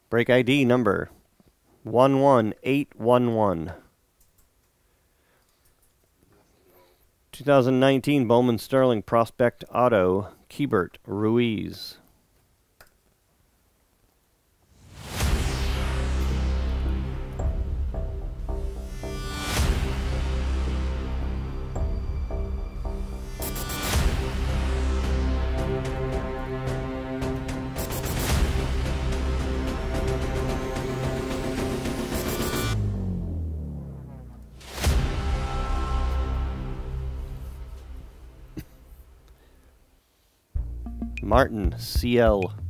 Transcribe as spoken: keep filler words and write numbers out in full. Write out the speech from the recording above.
Break I D number one one eight one one. twenty nineteen Bowman Sterling Prospect Auto, Keibert, Ruiz. Martin, C L.